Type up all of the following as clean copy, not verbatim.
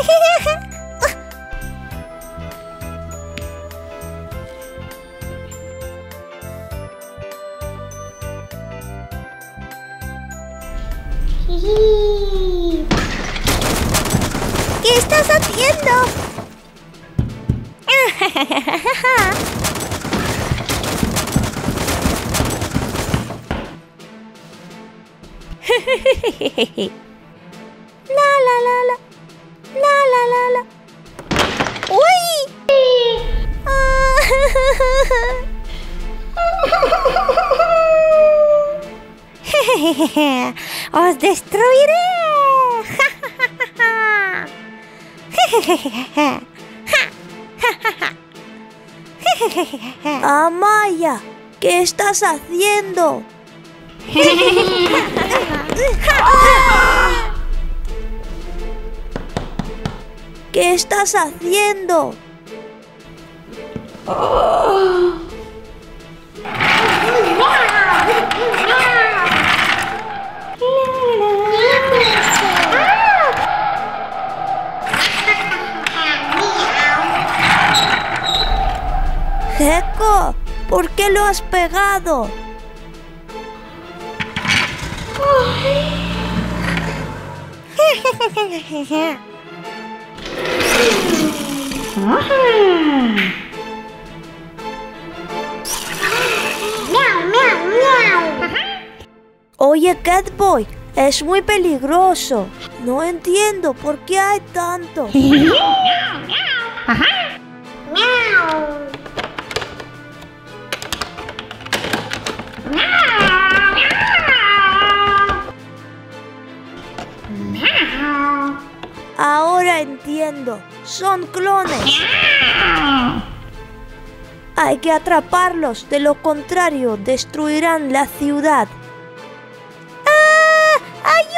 ¿Qué estás haciendo? La la la la. La la la la. ¡Uy! ¡Os destruiré! Amaya, ¿qué estás haciendo? ¿Qué estás haciendo? Gecko, ¿por qué lo has pegado? Oye, Catboy, es muy peligroso. No entiendo por qué hay tanto. Ahora entiendo. Son clones. Hay que atraparlos, de lo contrario destruirán la ciudad. ¡Ah!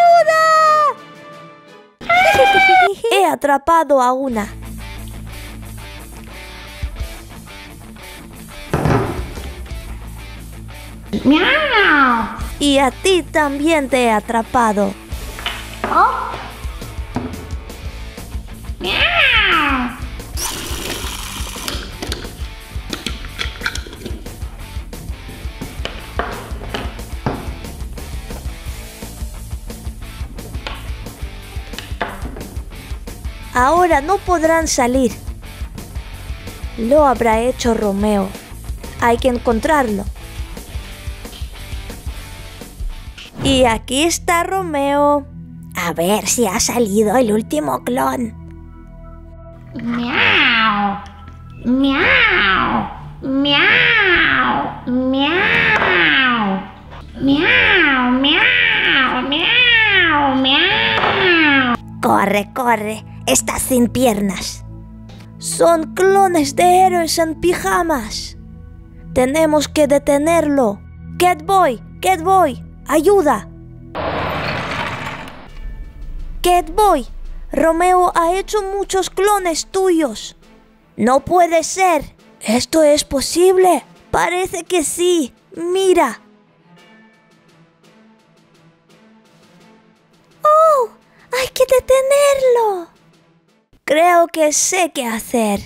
¡Ayuda! He atrapado a una. Y a ti también te he atrapado. Ahora no podrán salir. Lo habrá hecho Romeo. Hay que encontrarlo. Y aquí está Romeo. A ver si ha salido el último clon. Miau. Miau. Miau. Miau. Miau. Miau. Miau. Miau. Corre, corre. Estás sin piernas. Son clones de héroes en pijamas. Tenemos que detenerlo. Catboy, Catboy, ayuda. Catboy, Romeo ha hecho muchos clones tuyos. No puede ser. ¿Esto es posible? Parece que sí. Mira. ¡Oh! ¡Hay que detenerlo! Creo que sé qué hacer.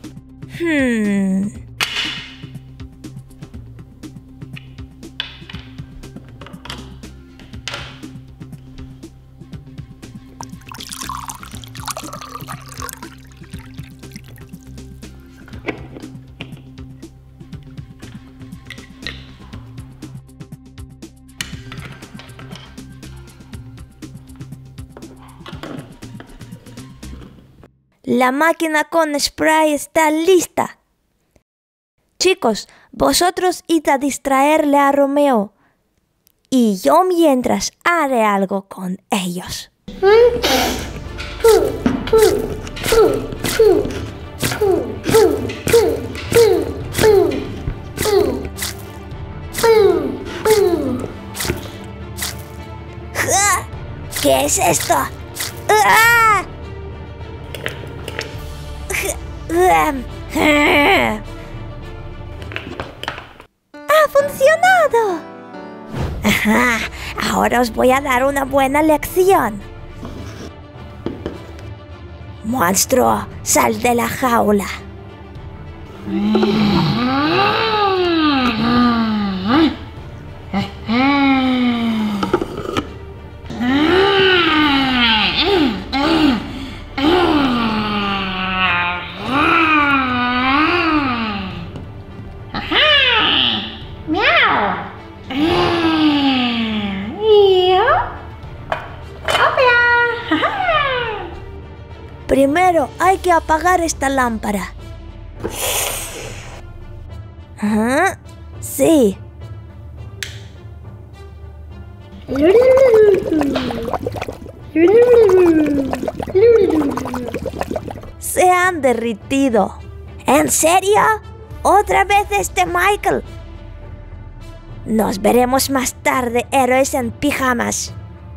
La máquina con spray está lista. Chicos, vosotros id a distraerle a Romeo. Y yo mientras haré algo con ellos. ¿Qué es esto? ¡Ah! ¡Ha funcionado! Ajá, ahora os voy a dar una buena lección. Monstruo, sal de la jaula. Primero hay que apagar esta lámpara. Ajá, sí. Se han derritido. ¿En serio? ¿Otra vez este Michael? Nos veremos más tarde, héroes en pijamas.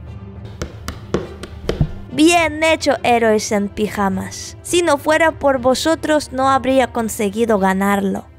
Bien hecho, héroes en pijamas. Si no fuera por vosotros, no habría conseguido ganarlo.